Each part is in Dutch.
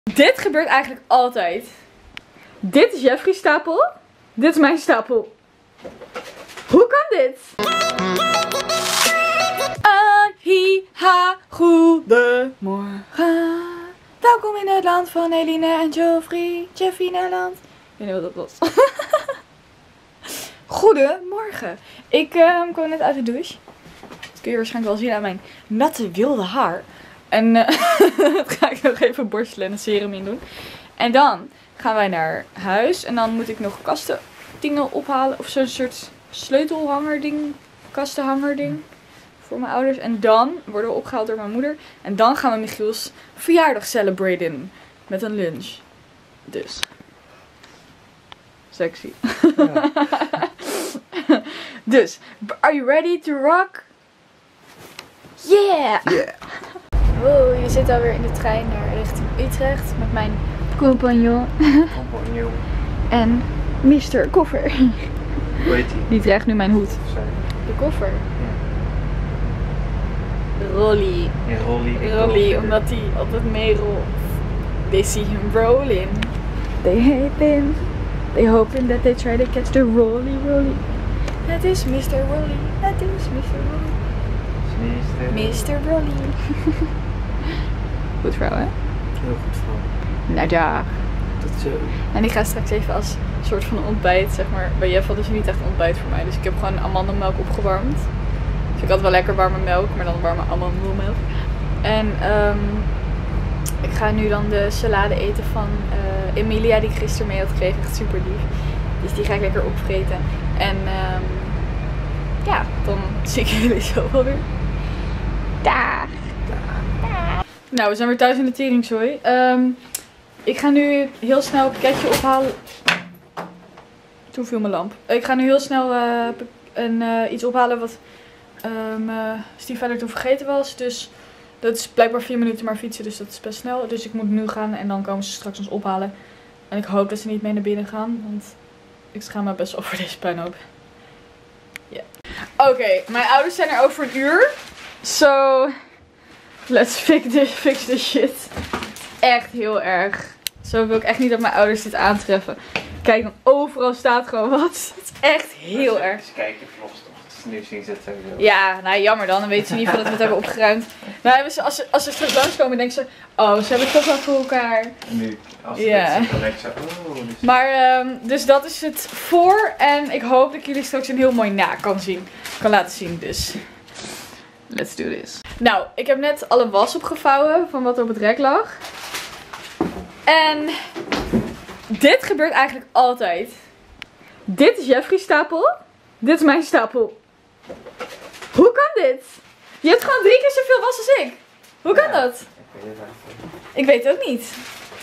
Dit gebeurt eigenlijk altijd. Dit is Jeffrey's stapel. Dit is mijn stapel. Hoe kan dit? Hi-ha, goedemorgen. Welkom in het land van Eline en Geoffrey. Jeffrey Nederland. Ik weet niet wat dat was. Goedemorgen. Ik kwam net uit de douche. Dat kun je waarschijnlijk wel zien aan mijn natte wilde haar. En dat ga ik nog even borstelen en een serum in doen. En dan gaan wij naar huis. En dan moet ik nog kastendingen ophalen. Of zo'n soort sleutelhanger ding. Kastenhanger ding. Voor mijn ouders. En dan worden we opgehaald door mijn moeder. En dan gaan we Michiel's verjaardag celebraten. Met een lunch. Dus. Sexy. Ja. Dus. Are you ready to rock? Yeah! Yeah! Wow, je zit alweer in de trein naar richting Utrecht met mijn compagnon. En Mr. Koffer. Hoe heet die? Die draagt nu mijn hoed. De koffer. Ja. Rolly. Ja, Rolly, omdat hij altijd meerolt. They see him rolling. They hate him. They hoping that they try to catch the Rolly. Het is Mr. Rolly. Het is Mr. Rolly. Mr. Rolly. Goed vrouw, hè? Heel goed vrouw. Nou daar. Tot zo. En ik ga straks even als soort van ontbijt, zeg maar. Bij Jeff hadden ze niet echt ontbijt voor mij. Dus ik heb gewoon amandelmelk opgewarmd. Dus ik had wel lekker warme melk, maar dan warme amandelmelk. En ik ga nu dan de salade eten van Emilia, die ik gisteren mee had gekregen. Echt super lief. Dus die ga ik lekker opvreten. En ja, dan zie ik jullie zo wel weer. Dag. Nou, we zijn weer thuis in de teringzooi. Ik ga nu heel snel een pakketje ophalen. Toen viel mijn lamp. Ik ga nu heel snel iets ophalen wat mijn stiefvader toen vergeten was. Dus dat is blijkbaar 4 minuten maar fietsen, dus dat is best snel. Dus ik moet nu gaan en dan komen ze straks ons ophalen. En ik hoop dat ze niet mee naar binnen gaan, want ik schaam me best wel voor deze puinhoop. Ja. Oké, mijn ouders zijn er over een uur. So, let's fix this shit. Echt heel erg. Zo wil ik echt niet dat mijn ouders dit aantreffen. Kijk, dan overal staat gewoon wat. Het is echt heel erg. Eens kijken of los toch. Nu zien ze het sowieso. Ja, nou jammer dan. Dan weten ze in ieder geval dat we het hebben opgeruimd. Nou, als ze straks langskomen, denken ze, oh, ze hebben het toch wel voor elkaar. En nu, als ze ja. het dan denk ik zo, oh. Dus... Maar, dus dat is het voor. En ik hoop dat ik jullie straks een heel mooi na kan laten zien. Dus, let's do this. Nou, ik heb net alle was opgevouwen van wat er op het rek lag. En dit gebeurt eigenlijk altijd. Dit is Jeffrey's stapel. Dit is mijn stapel. Hoe kan dit? Je hebt gewoon 3 keer zoveel was als ik. Hoe kan dat? Ik weet het ook niet.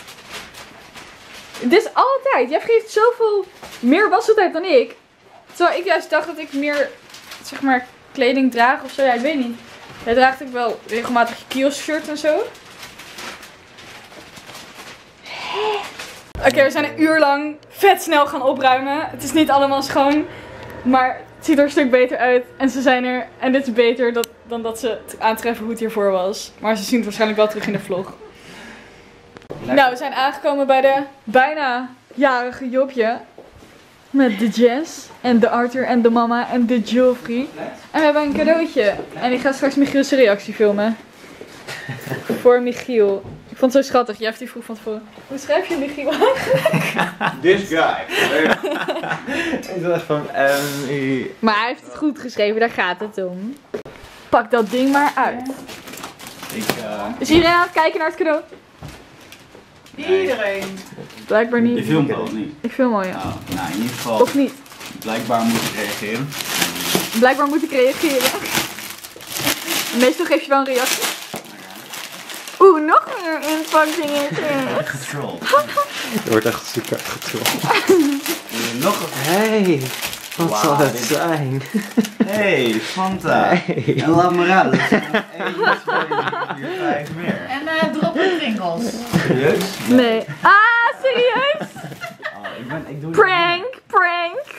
Dit is altijd. Jeffrey heeft zoveel meer wasseltijd dan ik. Terwijl ik juist dacht dat ik meer, zeg maar, kleding draag of zo. Ja, ik weet niet. Hij draagt ook wel regelmatig je kiosk shirt en zo. Oké, we zijn een uur lang vet snel gaan opruimen. Het is niet allemaal schoon. Maar het ziet er een stuk beter uit. En ze zijn er. En dit is beter dan dat ze het aantreffen hoe het hiervoor was. Maar ze zien het waarschijnlijk wel terug in de vlog. Nou, we zijn aangekomen bij de bijna jarige Jopje. Met de Jess. En de Arthur en de mama en de Geoffrey. En we hebben een cadeautje. En ik ga straks Michiel's reactie filmen. Voor Michiel. Ik vond het zo schattig. Jeff die vroeg van tevoren. Hoe schrijf je Michiel eigenlijk? This guy. Ik dacht van Maar hij heeft het goed geschreven, daar gaat het om. Pak dat ding maar uit. Is iedereen aan het kijken naar het cadeau? Iedereen. Blijkbaar niet. Je filmt wel of niet? Ik film al, ja. Oh, nou, in ieder geval. Of niet? Blijkbaar moet je reageren. Blijkbaar moet ik reageren. Meestal geef je wel een reactie. Oeh, nog meer inpakdingen. Getrold. Je wordt echt super getrold. Nog een. Hey, wat Wauw, zal het dit- zijn? Hey, Fanta. Hey. En laat me raden. Dat zijn 1, 2, 3, 4, 5 meer. En droppen Pringles. Serieus? Nee. Ah, serieus? Oh, ik doe Prank.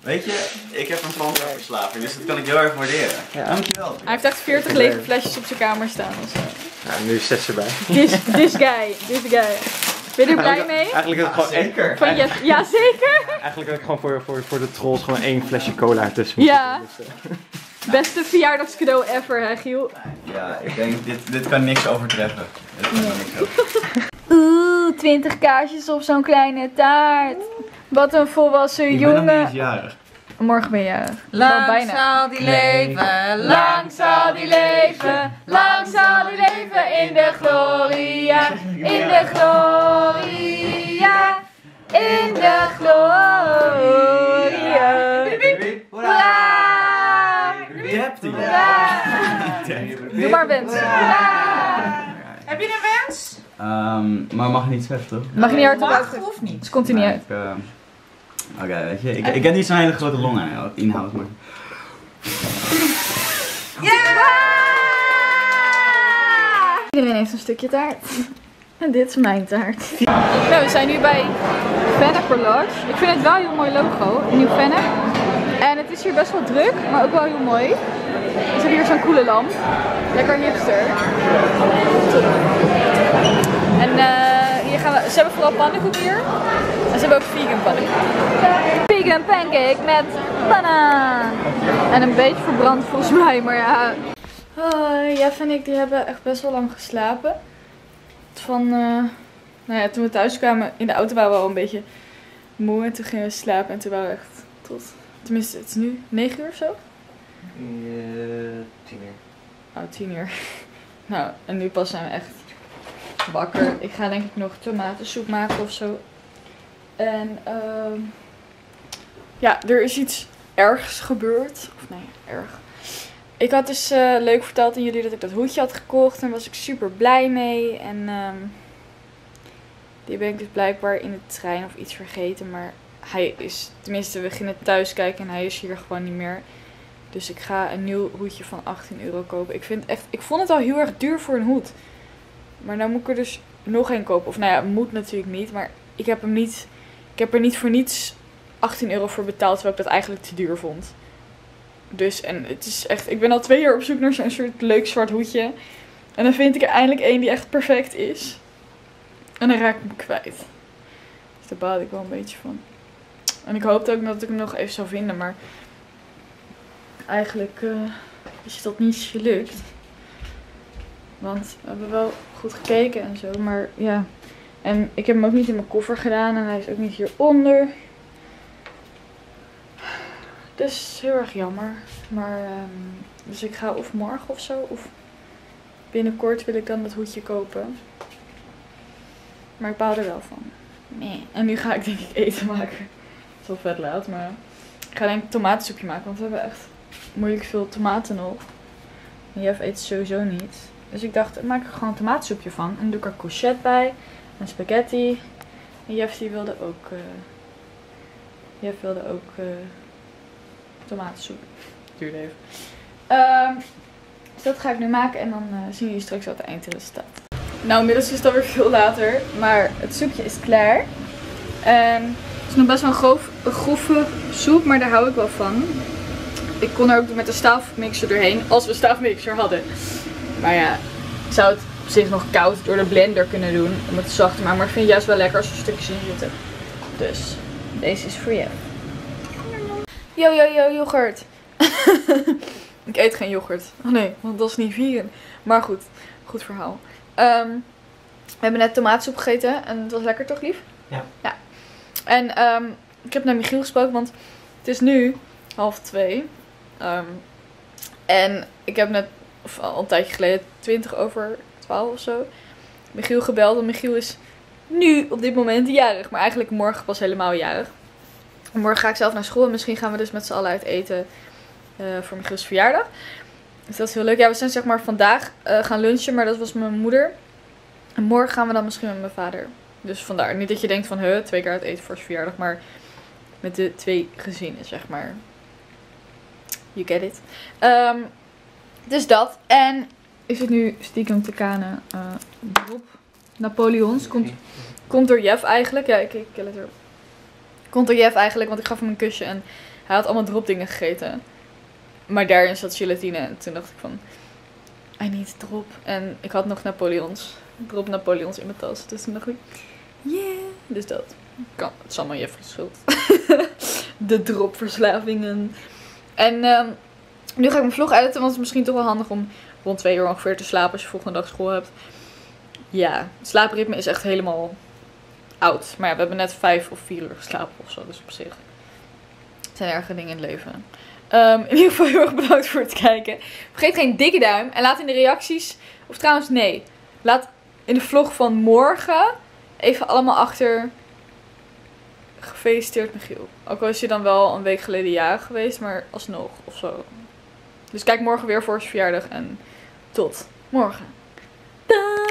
Weet je, ik heb een Fanta-verslaving, dus dat kan ik heel erg waarderen. Ja. Dankjewel. Hij heeft echt 40 lege flesjes op zijn kamer staan. Dus, Nou, nu 6 erbij. this guy. Ben je er blij mee? Eigenlijk is het gewoon Zeker. Van Jeff, ja, zeker. Eigenlijk heb ik gewoon voor de trolls gewoon 1 flesje cola ertussen. Ja. Dus, Beste verjaardagscadeau ever, hè Giel? Ja, ik denk, dit kan niks overtreffen. Dit kan niks overtreffen. Oeh, 20 kaarsjes op zo'n kleine taart. Wat een volwassen Ik ben nog niet eens jongen. jarig. Morgen ben je jarig. Wel Lang bijna. zal die leven, Lang zal die leven, lang zal die leven in de gloria, in de gloria, in de gloria. Hoera! Wie hebt die? Doe maar wens. Heb je een wens? Maar mag niet zeggen, toch? Mag je niet hardop Mag uit? of niet? Dus komt hij niet uit. Oké, weet je, ik heb niet zo'n hele grote long aan wat inhoud, maar... Iedereen heeft een stukje taart. En dit is mijn taart. Nou, we zijn nu bij Fennec Lodge. Ik vind het wel een heel mooi logo. Een nieuw Fennec. En het is hier best wel druk, maar ook wel heel mooi. We hebben hier zo'n coole lamp. Lekker hipster. En hier gaan we, ze hebben vooral pannenkoek hier. En ze hebben ook vegan pannenkoek. Vegan pancake met banaan. En een beetje verbrand volgens mij, maar ja. Jeff en ik die hebben echt best wel lang geslapen. Van, nou ja, toen we thuis kwamen in de auto waren we al een beetje moe. En toen gingen we slapen en toen waren we echt tot, tenminste het is nu 9 uur of zo. 10 uur. Oh, 10 uur. Nou, en nu pas zijn we echt wakker. Ik ga denk ik nog tomatensoep maken of zo. En ja, er is iets ergs gebeurd. Of nee, erg. Ik had dus leuk verteld aan jullie dat ik dat hoedje had gekocht. En daar was ik super blij mee. En die ben ik dus blijkbaar in de trein of iets vergeten. Maar hij is, tenminste we gingen thuis kijken en hij is hier gewoon niet meer. Dus ik ga een nieuw hoedje van 18 euro kopen. Ik vond het al heel erg duur voor een hoed. Maar nou moet ik er dus nog een kopen. Of nou ja, moet natuurlijk niet. Maar ik heb er niet voor niets 18 euro voor betaald. Terwijl ik dat eigenlijk te duur vond. Dus, en het is echt, ik ben al 2 jaar op zoek naar zo'n soort leuk zwart hoedje. En dan vind ik er eindelijk één die echt perfect is. En dan raak ik hem kwijt. Dus daar baal ik wel een beetje van. En ik hoopte ook dat ik hem nog even zou vinden, maar eigenlijk is dat niet gelukt. Want we hebben wel goed gekeken en zo, maar ja. En ik heb hem ook niet in mijn koffer gedaan en hij is ook niet hieronder. Dus heel erg jammer. Maar, dus ik ga of morgen of zo, of binnenkort wil ik dan dat hoedje kopen. Maar ik baal er wel van. Nee. En nu ga ik denk ik eten maken. Het is wel vet laat, maar ik ga denk ik een tomatensoepje maken. Want we hebben echt moeilijk veel tomaten nog. En Jeff eet sowieso niet. Dus ik dacht, ik maak er gewoon een tomatensoepje van. En dan doe ik er courgette bij. En spaghetti. En Jeff die wilde ook... tomatensoep. Duurde even. Dus dat ga ik nu maken en dan zien jullie straks wat het eindresultaat. Nou, inmiddels is het alweer veel later, maar het soepje is klaar. En het is nog best wel een grove soep, maar daar hou ik wel van. Ik kon er ook met de staafmixer doorheen, als we een staafmixer hadden. Maar ja, ik zou het op zich nog koud door de blender kunnen doen, om het zacht te maken. Maar ik vind het juist wel lekker als er stukjes in zitten. Dus, deze is voor jou. Yo, yoghurt. Ik eet geen yoghurt. Oh nee, want dat is niet vegan. Maar goed, goed verhaal. We hebben net tomatensoep gegeten en het was lekker toch, lief? Ja. Ja. En ik heb naar Michiel gesproken, want het is nu 1:30. En ik heb net, of al een tijdje geleden, 11:20 of zo, Michiel gebeld. En Michiel is nu op dit moment jarig, maar eigenlijk morgen pas helemaal jarig. Morgen ga ik zelf naar school en misschien gaan we dus met z'n allen uit eten voor Michiel's verjaardag. Dus dat is heel leuk. Ja, we zijn zeg maar vandaag gaan lunchen, maar dat was met mijn moeder. En morgen gaan we dan misschien met mijn vader. Dus vandaar. Niet dat je denkt van, 2 keer uit eten voor zijn verjaardag, maar met de 2 gezinnen, zeg maar. You get it. Dus dat. En ik zit nu stiekem te kanen op Napoleons. Komt door Jeff eigenlijk. Ja, ik let erop. Komt door Jeff eigenlijk, want ik gaf hem een kusje en Hij had allemaal dropdingen gegeten. Maar daarin zat gelatine. En toen dacht ik van, I need drop. En ik had nog Napoleons. Drop Napoleons in mijn tas. Dus toen dacht ik, yeah. Dus dat. Het is allemaal Jeffrey's schuld. De dropverslavingen. En nu ga ik mijn vlog editen. Want het is misschien toch wel handig om rond 2 uur ongeveer te slapen als je volgende dag school hebt. Ja, het slaapritme is echt helemaal oud. Maar ja, we hebben net 5 of 4 uur geslapen of zo. Dus op zich zijn er erge dingen in het leven. In ieder geval heel erg bedankt voor het kijken. Vergeet geen dikke duim. En laat in de reacties. Of trouwens nee. Laat in de vlog van morgen even allemaal achter. Gefeliciteerd Michiel. Ook al is je dan wel een week geleden jarig geweest. Maar alsnog of zo. Dus kijk morgen weer voor zijn verjaardag. En tot morgen. Daag!